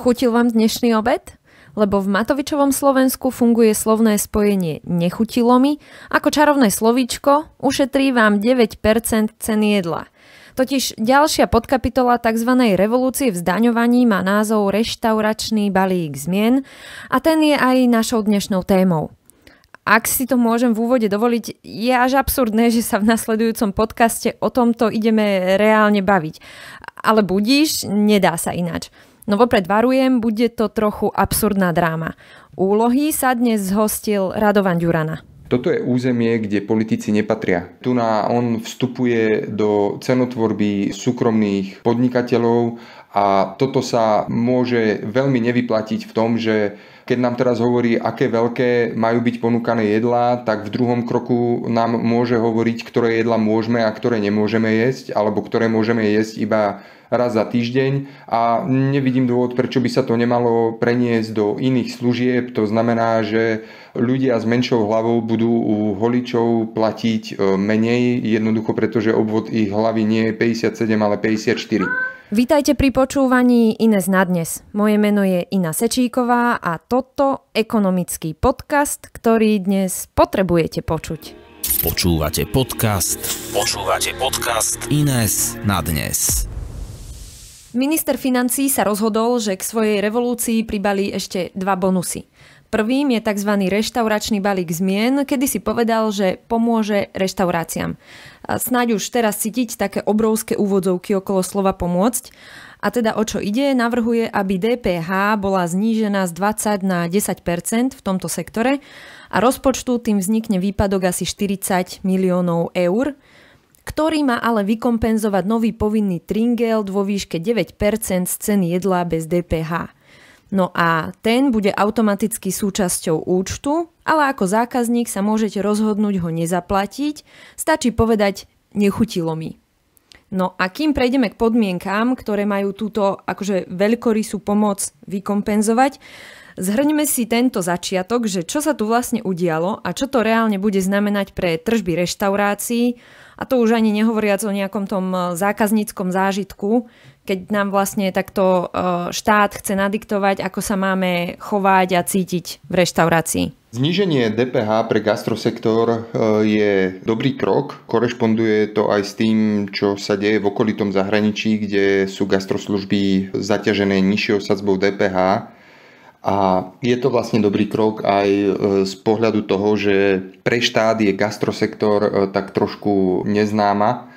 Chutil vám dnešný obed? Lebo v Matovičovom Slovensku funguje slovné spojenie nechutilo mi, ako čarovné slovíčko ušetrí vám 9% ceny jedla. Totiž ďalšia podkapitola tzv. Revolúcie v zdaňovaní má názov Reštauračný balík zmien a ten je aj našou dnešnou témou. Ak si to môžem v úvode dovoliť, je až absurdné, že sa v nasledujúcom podcaste o tomto ideme reálne baviť. Ale budíš, nedá sa ináč. No vopred varujem, bude to trochu absurdná dráma. Úlohy sa dnes zhostil Radovan Ďurana. Toto je územie, kde politici nepatria. On vstupuje do cenotvorby súkromných podnikateľov a toto sa môže veľmi nevyplatiť v tom, že keď nám teraz hovorí, aké veľké majú byť ponúkané jedlá, tak v druhom kroku nám môže hovoriť, ktoré jedlá môžeme a ktoré nemôžeme jesť, alebo ktoré môžeme jesť iba raz za týždeň a nevidím dôvod, prečo by sa to nemalo preniesť do iných služieb. To znamená, že ľudia s menšou hlavou budú u holičov platiť menej, jednoducho pretože obvod ich hlavy nie je 57, ale 54. Vítajte pri počúvaní Ines na dnes. Moje meno je Ina Sečíková a toto ekonomický podcast, ktorý dnes potrebujete počuť. Počúvate podcast Ines na dnes. Minister financií sa rozhodol, že k svojej revolúcii pribalí ešte dva bonusy. Prvým je tzv. Reštauračný balík zmien, kedy si povedal, že pomôže reštauráciám. Snáď už teraz cítiť také obrovské úvodzovky okolo slova pomôcť. A teda o čo ide, navrhuje, aby DPH bola znížená z 20 na 10% v tomto sektore a rozpočtu tým vznikne výpadok asi 40 miliónov eur, ktorý má ale vykompenzovať nový povinný tringelt vo výške 9% z ceny jedla bez DPH. No a ten bude automaticky súčasťou účtu, ale ako zákazník sa môžete rozhodnúť ho nezaplatiť, stačí povedať nechutilo mi. No a kým prejdeme k podmienkám, ktoré majú túto akože veľkorysú pomoc vykompenzovať, zhrňme si tento začiatok, že čo sa tu vlastne udialo a čo to reálne bude znamenať pre tržby reštaurácií, a to už ani nehovoriac o nejakom tom zákazníckom zážitku, keď nám vlastne takto štát chce nadiktovať, ako sa máme chovať a cítiť v reštaurácii. Zníženie DPH pre gastrosektor je dobrý krok. Korešponduje to aj s tým, čo sa deje v okolitom zahraničí, kde sú gastroslužby zaťažené nižšou sadzbou DPH. A je to vlastne dobrý krok aj z pohľadu toho, že pre štát je gastrosektor tak trošku neznáma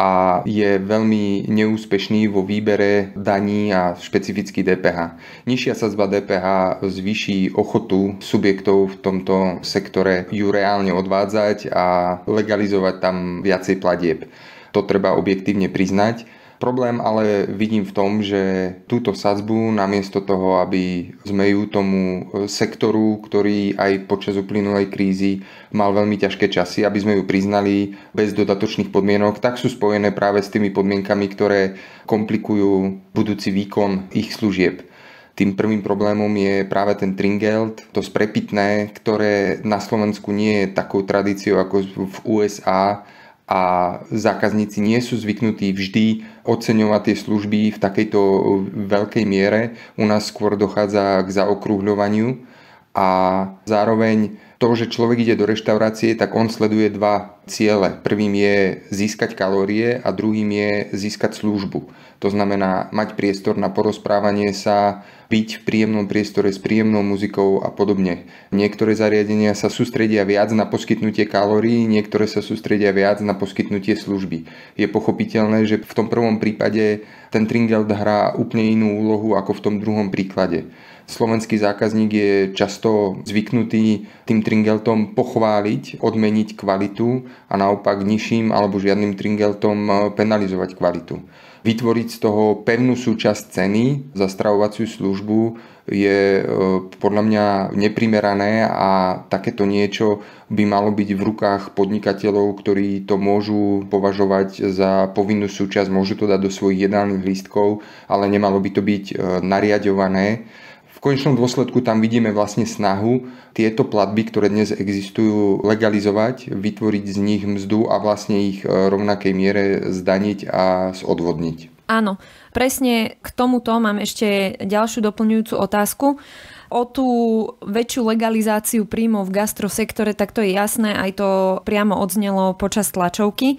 a je veľmi neúspešný vo výbere daní a špecificky DPH. Nižšia sadzba DPH zvýši ochotu subjektov v tomto sektore ju reálne odvádzať a legalizovať tam viacej platieb. To treba objektívne priznať. Problém ale vidím v tom, že túto sadzbu namiesto toho, aby sme ju tomu sektoru, ktorý aj počas uplynulej krízy mal veľmi ťažké časy, aby sme ju priznali bez dodatočných podmienok, tak sú spojené práve s tými podmienkami, ktoré komplikujú budúci výkon ich služieb. Tým prvým problémom je práve ten tringelt, to sprepitné, ktoré na Slovensku nie je takou tradíciou ako v USA, a zákazníci nie sú zvyknutí vždy oceňovať tie služby v takejto veľkej miere. U nás skôr dochádza k zaokrúhľovaniu a zároveň to, že človek ide do reštaurácie, tak on sleduje dva ciele. Prvým je získať kalórie a druhým je získať službu. To znamená mať priestor na porozprávanie sa, byť v príjemnom priestore s príjemnou muzikou a podobne. Niektoré zariadenia sa sústredia viac na poskytnutie kalórií, niektoré sa sústredia viac na poskytnutie služby. Je pochopiteľné, že v tom prvom prípade ten tringelt hrá úplne inú úlohu ako v tom druhom príklade. Slovenský zákazník je často zvyknutý tým tringeltom pochváliť, odmeniť kvalitu a naopak nižším alebo žiadnym tringeltom penalizovať kvalitu. Vytvoriť z toho pevnú súčasť ceny za stravovaciu službu je podľa mňa neprimerané a takéto niečo by malo byť v rukách podnikateľov, ktorí to môžu považovať za povinnú súčasť, môžu to dať do svojich jedálnych lístkov, ale nemalo by to byť nariaďované. V konečnom dôsledku tam vidíme vlastne snahu tieto platby, ktoré dnes existujú, legalizovať, vytvoriť z nich mzdu a vlastne ich v rovnakej miere zdaniť a zodvodniť. Áno, presne k tomuto mám ešte ďalšiu doplňujúcu otázku. O tú väčšiu legalizáciu príjmov v gastrosektore, tak to je jasné, aj to priamo odznelo počas tlačovky.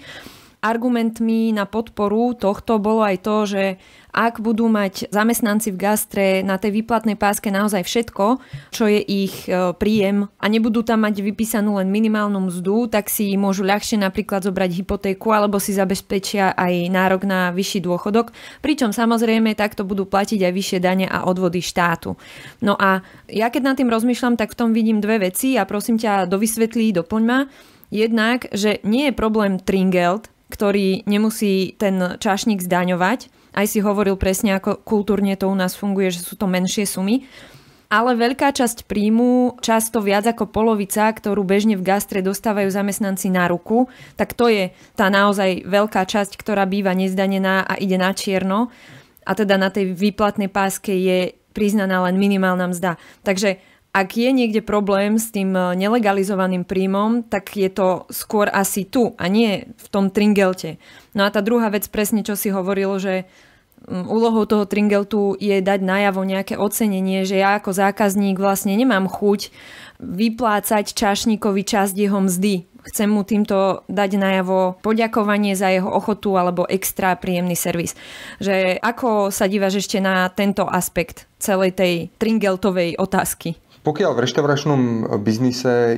Argumentmi na podporu tohto bolo aj to, že ak budú mať zamestnanci v gastre na tej výplatnej páske naozaj všetko, čo je ich príjem a nebudú tam mať vypísanú len minimálnu mzdu, tak si môžu ľahšie napríklad zobrať hypotéku alebo si zabezpečia aj nárok na vyšší dôchodok, pričom samozrejme takto budú platiť aj vyššie dane a odvody štátu. No a ja keď nad tým rozmýšľam, tak v tom vidím dve veci a prosím ťa dovysvetlí, doplň ma. Jednak, že nie je problém Tringelt, ktorý nemusí ten čašník zdaňovať. Aj si hovoril presne, ako kultúrne to u nás funguje, že sú to menšie sumy. Ale veľká časť príjmu, často viac ako polovica, ktorú bežne v gastre dostávajú zamestnanci na ruku, tak to je tá naozaj veľká časť, ktorá býva nezdanená a ide na čierno. A teda na tej výplatnej páske je priznaná len minimálna mzda. Takže ak je niekde problém s tým nelegalizovaným príjmom, tak je to skôr asi tu a nie v tom Tringelte. No a tá druhá vec, presne čo si hovoril, že úlohou toho Tringeltu je dať najavo nejaké ocenenie, že ja ako zákazník vlastne nemám chuť vyplácať čašníkovi časť jeho mzdy. Chcem mu týmto dať najavo poďakovanie za jeho ochotu alebo extra príjemný servis. Že ako sa dívaš ešte na tento aspekt celej tej Tringeltovej otázky? Pokiaľ v reštauračnom biznise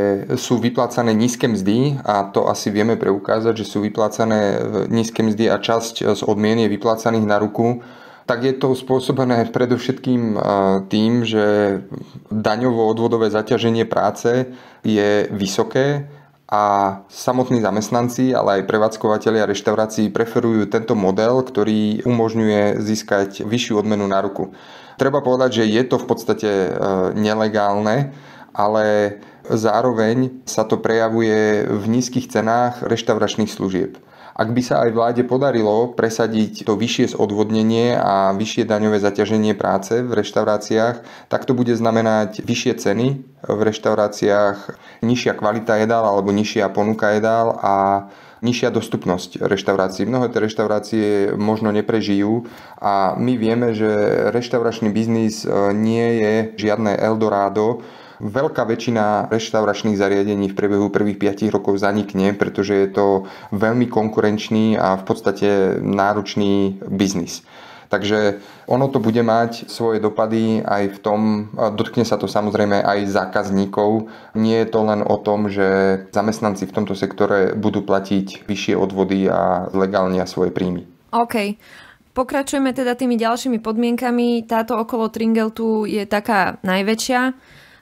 sú vyplácané nízke mzdy, a to asi vieme preukázať, že sú vyplácané nízke mzdy a časť z odmien je vyplácaných na ruku, tak je to spôsobené predovšetkým tým, že daňovo-odvodové zaťaženie práce je vysoké a samotní zamestnanci, ale aj prevádzkovateľia reštaurácií preferujú tento model, ktorý umožňuje získať vyššiu odmenu na ruku. Treba povedať, že je to v podstate nelegálne, ale zároveň sa to prejavuje v nízkych cenách reštauračných služieb. Ak by sa aj vláde podarilo presadiť to vyššie odvodnenie a vyššie daňové zaťaženie práce v reštauráciách, tak to bude znamenať vyššie ceny v reštauráciách, nižšia kvalita jedál alebo nižšia ponuka jedál a nižšia dostupnosť reštaurácií. Mnohé tie reštaurácie možno neprežijú a my vieme, že reštauračný biznis nie je žiadne Eldorado. Veľká väčšina reštauračných zariadení v priebehu prvých 5 rokov zanikne, pretože je to veľmi konkurenčný a v podstate náročný biznis. Takže ono to bude mať svoje dopady aj v tom, dotkne sa to samozrejme aj zákazníkov. Nie je to len o tom, že zamestnanci v tomto sektore budú platiť vyššie odvody a legálnia svoje príjmy. OK. Pokračujeme teda tými ďalšími podmienkami. Táto okolo Tringeltu je taká najväčšia.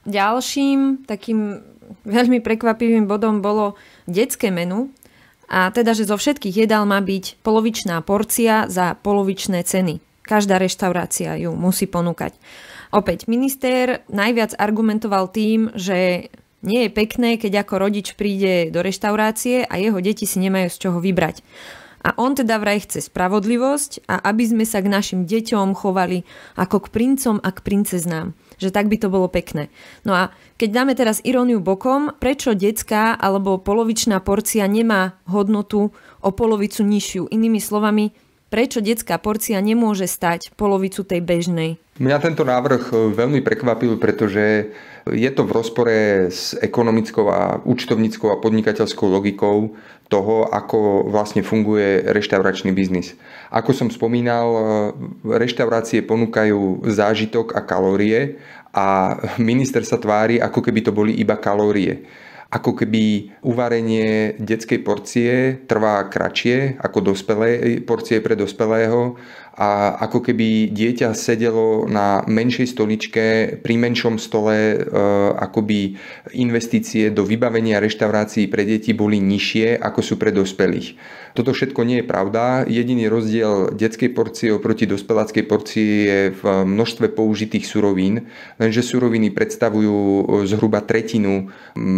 Ďalším takým veľmi prekvapivým bodom bolo detské menu. A teda, že zo všetkých jedál má byť polovičná porcia za polovičné ceny. Každá reštaurácia ju musí ponúkať. Opäť minister najviac argumentoval tým, že nie je pekné, keď ako rodič príde do reštaurácie a jeho deti si nemajú z čoho vybrať. A on teda vraj chce spravodlivosť a aby sme sa k našim deťom chovali ako k princom a k princeznám. Že tak by to bolo pekné. No a keď dáme teraz iróniu bokom, prečo detská alebo polovičná porcia nemá hodnotu o polovicu nižšiu? Inými slovami, prečo detská porcia nemôže stať polovicu tej bežnej? Mňa tento návrh veľmi prekvapil, pretože je to v rozpore s ekonomickou a účtovníckou a podnikateľskou logikou toho, ako vlastne funguje reštauračný biznis. Ako som spomínal, reštaurácie ponúkajú zážitok a kalórie a minister sa tvári, ako keby to boli iba kalórie. Ako keby uvarenie detskej porcie trvá kratšie ako porcie pre dospelého a ako keby dieťa sedelo na menšej stoličke pri menšom stole, akoby investície do vybavenia reštaurácií pre deti boli nižšie ako sú pre dospelých. Toto všetko nie je pravda. Jediný rozdiel detskej porcie oproti dospeláckej porcii je v množstve použitých surovín, lenže suroviny predstavujú zhruba tretinu, menej ako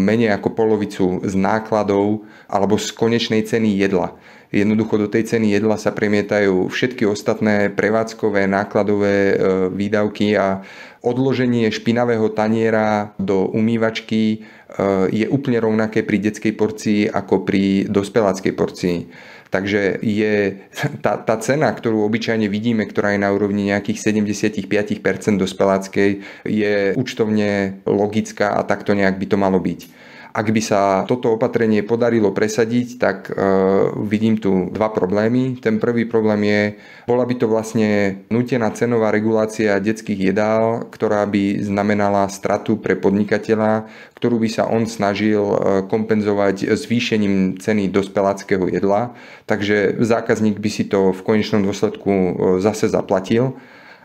ako polovicu z nákladov alebo z konečnej ceny jedla. Jednoducho do tej ceny jedla sa premietajú všetky ostatné prevádzkové, nákladové výdavky a odloženie špinavého taniera do umývačky je úplne rovnaké pri detskej porcii ako pri dospeláckej porcii. Takže je tá cena, ktorú obyčajne vidíme, ktorá je na úrovni nejakých 75% dospeláckej, je účtovne logická a takto nejak by to malo byť. Ak by sa toto opatrenie podarilo presadiť, tak vidím tu dva problémy. Ten prvý problém je, bola by to vlastne nútená cenová regulácia detských jedál, ktorá by znamenala stratu pre podnikateľa, ktorú by sa on snažil kompenzovať zvýšením ceny dospeláckého jedla. Takže zákazník by si to v konečnom dôsledku zase zaplatil.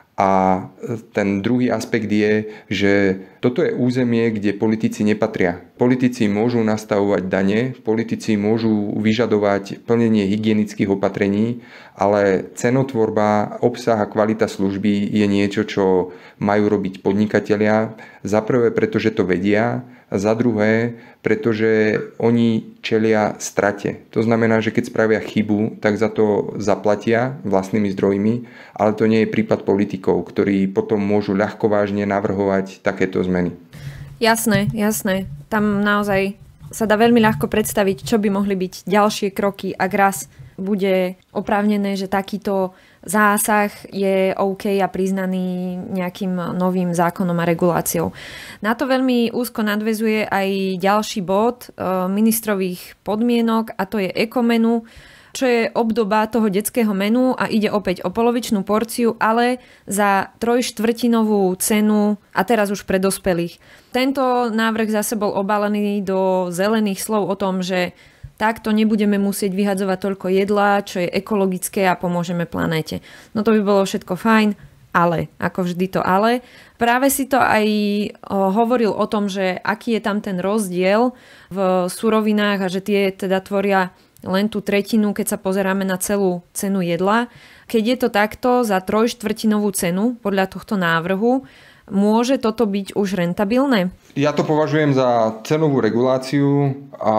A ten druhý aspekt je, že toto je územie, kde politici nepatria. Politici môžu nastavovať dane, politici môžu vyžadovať plnenie hygienických opatrení, ale cenotvorba, obsah a kvalita služby je niečo, čo majú robiť podnikatelia. Za prvé, pretože to vedia, a za druhé, pretože oni čelia strate. To znamená, že keď spravia chybu, tak za to zaplatia vlastnými zdrojmi, ale to nie je prípad politikov, ktorí potom môžu ľahkovážne navrhovať takéto zmeny. Jasné. Tam naozaj sa dá veľmi ľahko predstaviť, čo by mohli byť ďalšie kroky, ak raz bude oprávnené, že takýto zásah je OK a priznaný nejakým novým zákonom a reguláciou. Na to veľmi úzko nadväzuje aj ďalší bod ministrových podmienok, a to je ekomenu, čo je obdoba toho detského menu a ide opäť o polovičnú porciu, ale za 3/4 cenu, a teraz už pre dospelých. Tento návrh zase bol obalený do zelených slov o tom, že takto nebudeme musieť vyhadzovať toľko jedla, čo je ekologické a pomôžeme planéte. No to by bolo všetko fajn, ale, ako vždy to ale. Práve si to aj hovoril o tom, že aký je tam ten rozdiel v surovinách a že tie teda tvoria len tú tretinu, keď sa pozeráme na celú cenu jedla. Keď je to takto za 3/4 cenu podľa tohto návrhu, môže toto byť už rentabilné? Ja to považujem za cenovú reguláciu a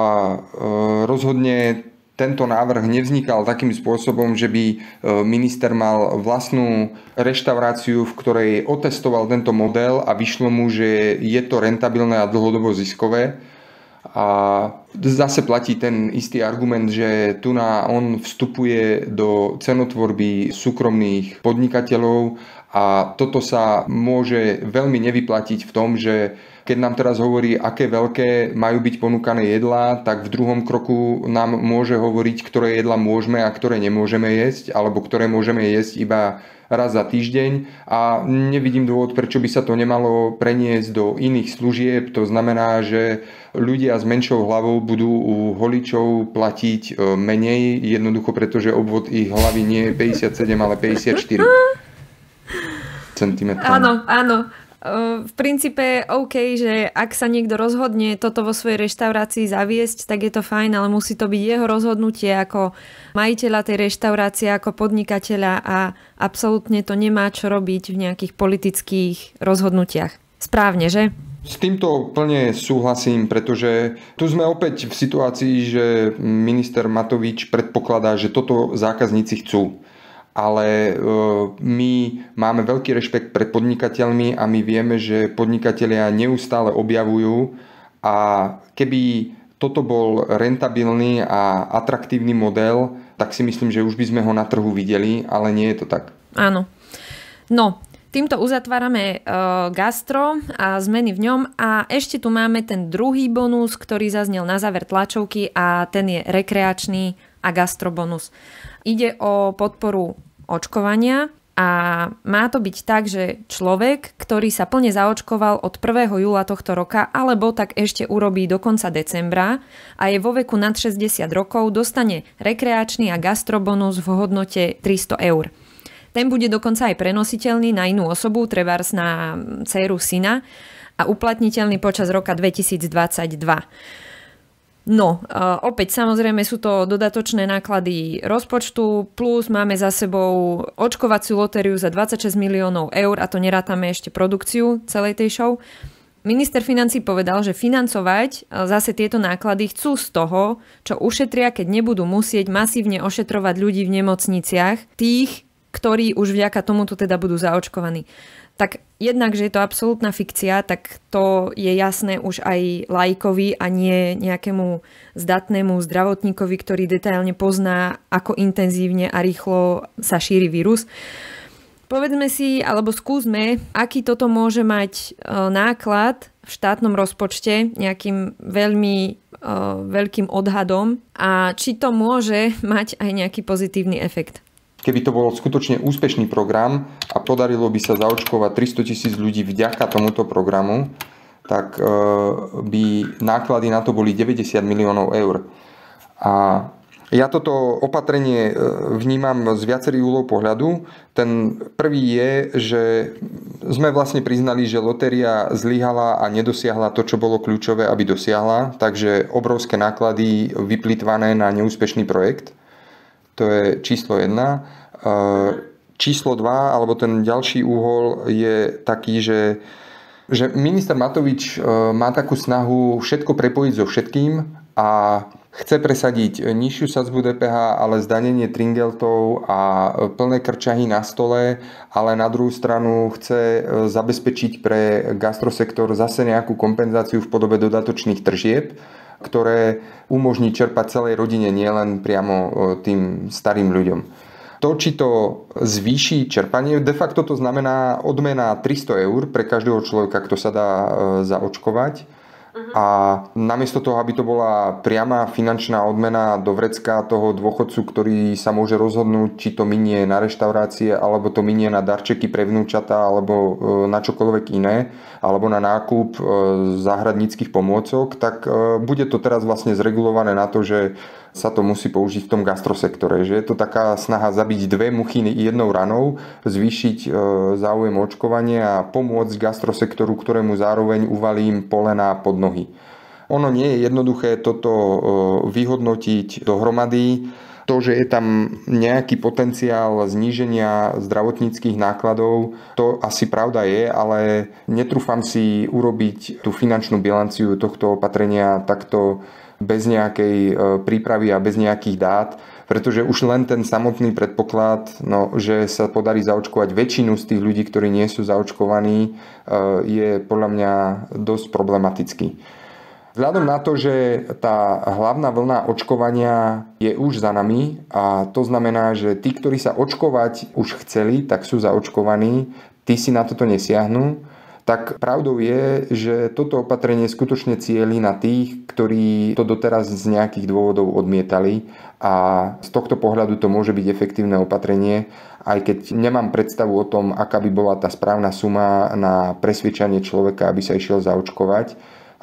rozhodne tento návrh nevznikal takým spôsobom, že by minister mal vlastnú reštauráciu, v ktorej otestoval tento model a vyšlo mu, že je to rentabilné a dlhodobo ziskové. A zase platí ten istý argument, že tu on vstupuje do cenotvorby súkromných podnikateľov a toto sa môže veľmi nevyplatiť v tom, že keď nám teraz hovorí, aké veľké majú byť ponúkané jedlá, tak v druhom kroku nám môže hovoriť, ktoré jedlá môžeme a ktoré nemôžeme jesť, alebo ktoré môžeme jesť iba raz za týždeň, a nevidím dôvod, prečo by sa to nemalo preniesť do iných služieb. To znamená, že ľudia s menšou hlavou budú u holičov platiť menej, jednoducho pretože obvod ich hlavy nie je 57, ale 54 cm. Áno. V princípe OK, že ak sa niekto rozhodne toto vo svojej reštaurácii zaviesť, tak je to fajn, ale musí to byť jeho rozhodnutie ako majiteľa tej reštaurácie, ako podnikateľa, a absolútne to nemá čo robiť v nejakých politických rozhodnutiach. Správne, že? S týmto plne súhlasím, pretože tu sme opäť v situácii, že minister Matovič predpokladá, že toto zákazníci chcú. Ale my máme veľký rešpekt pred podnikateľmi a my vieme, že podnikatelia neustále objavujú, a keby toto bol rentabilný a atraktívny model, tak si myslím, že už by sme ho na trhu videli, ale nie je to tak. Áno. No, týmto uzatvárame gastro a zmeny v ňom, a ešte tu máme ten druhý bonus, ktorý zaznel na záver tlačovky, a ten je rekreačný a gastrobonus. Ide o podporu očkovania a má to byť tak, že človek, ktorý sa plne zaočkoval od 1. júla tohto roka, alebo tak ešte urobí do konca decembra a je vo veku nad 60 rokov, dostane rekreačný a gastrobonus v hodnote 300 eur. Ten bude dokonca aj prenositeľný na inú osobu, trebárs na dcéru, syna, a uplatniteľný počas roka 2022. No, opäť samozrejme sú to dodatočné náklady rozpočtu, plus máme za sebou očkovaciu lotériu za 26 miliónov eur, a to nerátame ešte produkciu celej tej show. Minister financií povedal, že financovať zase tieto náklady chcú z toho, čo ušetria, keď nebudú musieť masívne ošetrovať ľudí v nemocniciach, tých, ktorí už vďaka tomuto teda budú zaočkovaní. Tak jednak, že je to absolútna fikcia, tak to je jasné už aj laikovi a nie nejakému zdatnému zdravotníkovi, ktorý detailne pozná, ako intenzívne a rýchlo sa šíri vírus. Povedzme si, alebo skúsme, aký toto môže mať náklad v štátnom rozpočte nejakým veľmi veľkým odhadom a či to môže mať aj nejaký pozitívny efekt. Keby to bol skutočne úspešný program a podarilo by sa zaočkovať 300 000 ľudí vďaka tomuto programu, tak by náklady na to boli 90 miliónov eur. A ja toto opatrenie vnímam z viacerých uhlov pohľadu. Ten prvý je, že sme vlastne priznali, že lotéria zlyhala a nedosiahla to, čo bolo kľúčové, aby dosiahla. Takže obrovské náklady vyplýtvané na neúspešný projekt. To je číslo 1. Číslo 2, alebo ten ďalší úhol je taký, že minister Matovič má takú snahu všetko prepojiť so všetkým a chce presadiť nižšiu sadzbu DPH, ale zdanenie tringeltov a plné krčahy na stole, ale na druhú stranu chce zabezpečiť pre gastrosektor zase nejakú kompenzáciu v podobe dodatočných tržieb, ktoré umožní čerpať celej rodine, nielen priamo tým starým ľuďom. To, či to zvýši čerpanie, de facto to znamená odmena 300 eur pre každého človeka, kto sa dá zaočkovať. A namiesto toho, aby to bola priama finančná odmena do vrecka toho dôchodcu, ktorý sa môže rozhodnúť, či to minie na reštaurácie, alebo to minie na darčeky pre vnúčata, alebo na čokoľvek iné, alebo na nákup záhradníckych pomôcok, tak bude to teraz vlastne zregulované na to, že sa to musí použiť v tom gastrosektore. Že je to taká snaha zabiť dve muchy jednou ranou, zvýšiť záujem o očkovanie a pomôcť gastrosektoru, ktorému zároveň uvalím polená pod nohy. Ono nie je jednoduché toto vyhodnotiť dohromady. To, že je tam nejaký potenciál zníženia zdravotníckych nákladov, to asi pravda je, ale netrúfam si urobiť tú finančnú bilanciu tohto opatrenia takto bez nejakej prípravy a bez nejakých dát, pretože už len ten samotný predpoklad, že sa podarí zaočkovať väčšinu z tých ľudí, ktorí nie sú zaočkovaní, je podľa mňa dosť problematický. Vzhľadom na to, že tá hlavná vlna očkovania je už za nami a to znamená, že tí, ktorí sa očkovať už chceli, tak sú zaočkovaní, tí si na toto nesiahnu, tak pravdou je, že toto opatrenie skutočne cieli na tých, ktorí to doteraz z nejakých dôvodov odmietali a z tohto pohľadu to môže byť efektívne opatrenie, aj keď nemám predstavu o tom, aká by bola tá správna suma na presvedčanie človeka, aby sa išiel zaočkovať,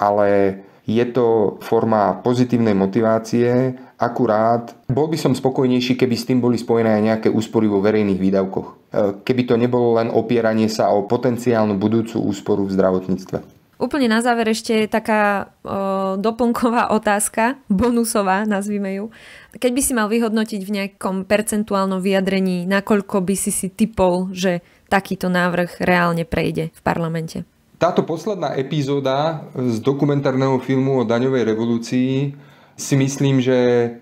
ale je to forma pozitívnej motivácie, akurát bol by som spokojnejší, keby s tým boli spojené aj nejaké úspory vo verejných výdavkoch. Keby to nebolo len opieranie sa o potenciálnu budúcu úsporu v zdravotníctve. Úplne na záver ešte taká doplnková otázka, bonusová, nazvime ju. Keď by si mal vyhodnotiť v nejakom percentuálnom vyjadrení, nakoľko by si tipol, že takýto návrh reálne prejde v parlamente? Táto posledná epizóda z dokumentárneho filmu o daňovej revolúcii si myslím, že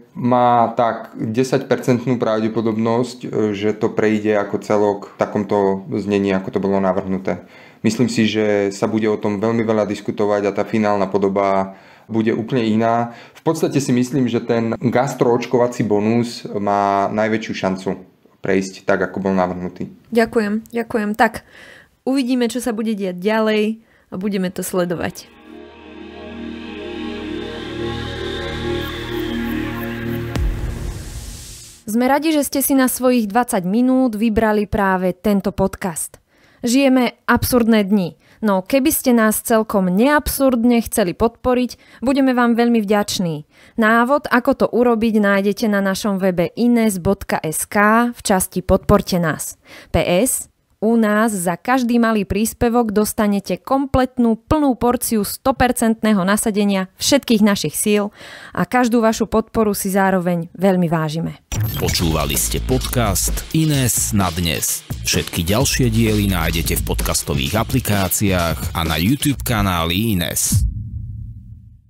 má tak 10% pravdepodobnosť, že to prejde ako celok v takomto znení, ako to bolo navrhnuté. Myslím si, že sa bude o tom veľmi veľa diskutovať a tá finálna podoba bude úplne iná. V podstate si myslím, že ten gastroočkovací bonus má najväčšiu šancu prejsť tak, ako bol navrhnutý. Ďakujem. Tak, uvidíme, čo sa bude diať ďalej a budeme to sledovať. Sme radi, že ste si na svojich 20 minút vybrali práve tento podcast. Žijeme absurdné dni, no keby ste nás celkom neabsurdne chceli podporiť, budeme vám veľmi vďační. Návod, ako to urobiť, nájdete na našom webe ines.sk v časti Podporte nás. PS, u nás za každý malý príspevok dostanete kompletnú plnú porciu 100% nasadenia všetkých našich síl a každú vašu podporu si zároveň veľmi vážime. Počúvali ste podcast Ines na dnes. Všetky ďalšie diely nájdete v podcastových aplikáciách a na YouTube kanáli Ines.